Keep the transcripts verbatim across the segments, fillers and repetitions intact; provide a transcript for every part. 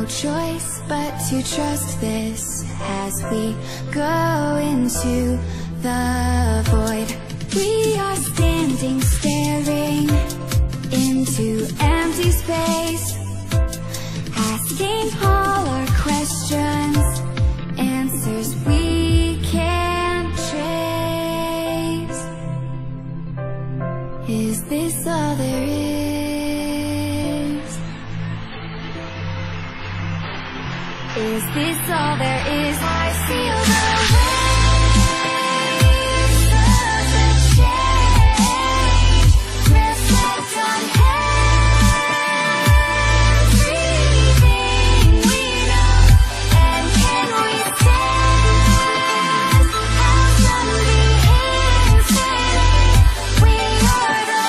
choice but to trust this as we go into the void. We are standing, staring into empty space, asking all our questions, answers we can't trace. Is this all there is? Is this all there is? I feel the waves of the change reflect on everything we know. And can we stand out from the infinite? We are the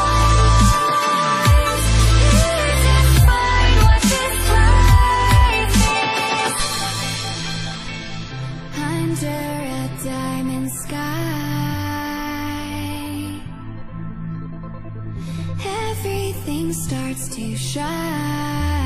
ones who define what this life is. Under a diamond sky, everything starts to shine.